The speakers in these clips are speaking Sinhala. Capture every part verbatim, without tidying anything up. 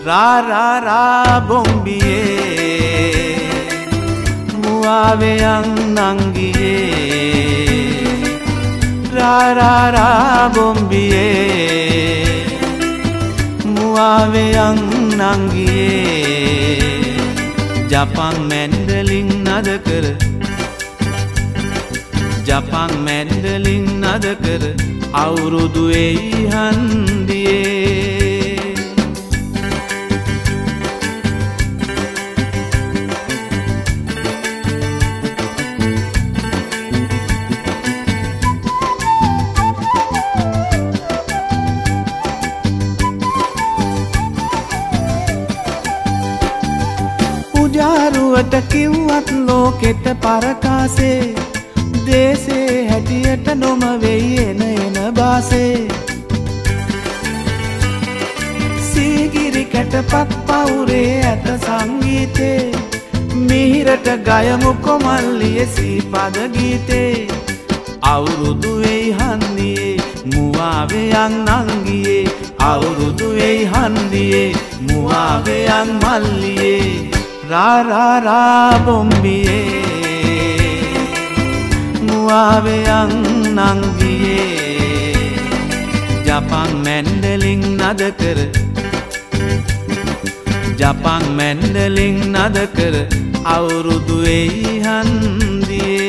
रा रा रा bombiye muave yang nangiye ra ra ra bombiye muave yang nangiye Japan mandolin nada kar Japan mandolin nada kar අවුරුදු එයි හන්දියේ පුජාරුවට කිව්වත් ලෝකෙට පරකාසේ දේසේ හැටියට නොම වෙයි එන එන බාසේ සීගිරි කැටපත් පවුරේ ඇත සංගීතේ මිහිරට ගයමු කොමල්ලියේ සීපද ගීතේ අවුරුදු වෙයි හන්දියේ මුවාවේ යන් නංගියේ අවුරුදු වෙයි හන්දියේ මුවාවේ යන් මල්ලියේ रा रा रा bombiye muave yang nangiye Japan mandolin nada kar Japan mandolin nada kar අවුරුදු එයි හන්දියේ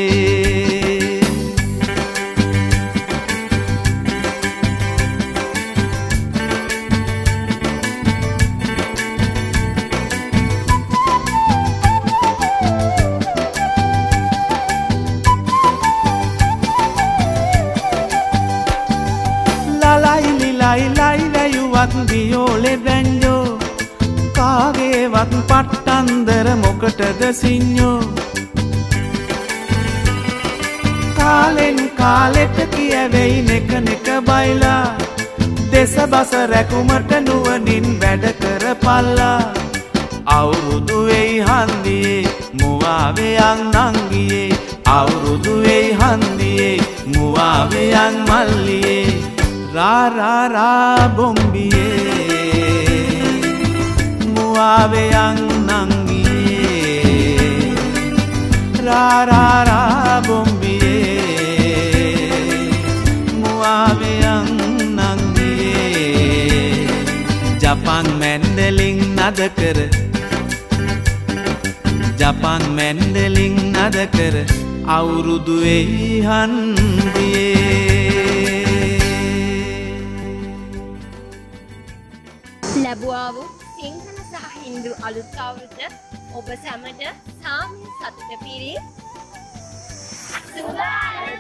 ලයි ලයි වැයුවත් වියෝලෙ බැන්ජෝ කාගේවත් පට්ටන්දර මොකටද සිඤ්ඤෝ කාලෙන් කාලෙට කියවෙයි නෙක නෙක බයිලා දෙසබස රැකුමට නුවණින් වැඩ කරපල්ලා අවුරුදු වෙයි හන්දියේ මුවාවේ යන් නංගියේ අවුරුදු වෙයි හන්දියේ මුවාවේ යන් මල්ලියේ रा रा रा bombiye muave yang nangiye ra ra ra bombiye muave yang nangiye Japan mandolin nada kar Japan mandolin nada kar අවුරුදු එයි හන්දියේ ලැබුවා වූ සිංහල සහ හින්දු අලුත් අවුරුද්ද ඔබ සැමට සාමය සතුට පිරි සුබ